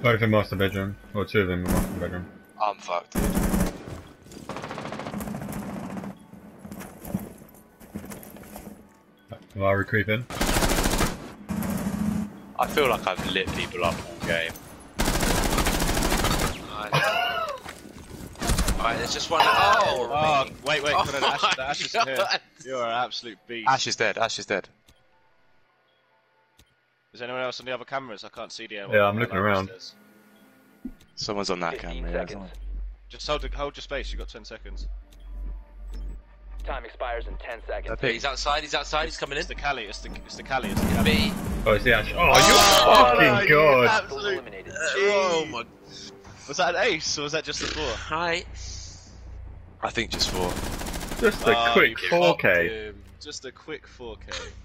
Both in master bedroom, or two of them in master bedroom. I'm fucked, dude. Are creeping? I feel like I've lit people up all game. Alright, there's just one. Oh, wait, oh no, the Ash is in here. You're an absolute beast. Ash is dead, Ash is dead. Is anyone else on the other cameras? I can't see the Yeah, I'm looking around. Someone's on that camera. Yeah. Just hold your space, you've got 10 seconds. Time expires in 10 seconds. Okay, he's outside, he's coming in. It's the Cali, it's the Cali, it's the Cali. B. Oh, it's the Ash. Oh, you fucking god! Absolute Eliminated. Oh my. Was that an ace, or was that just a 4? Hi. I think just 4. Just a quick 4K. Just a quick 4K.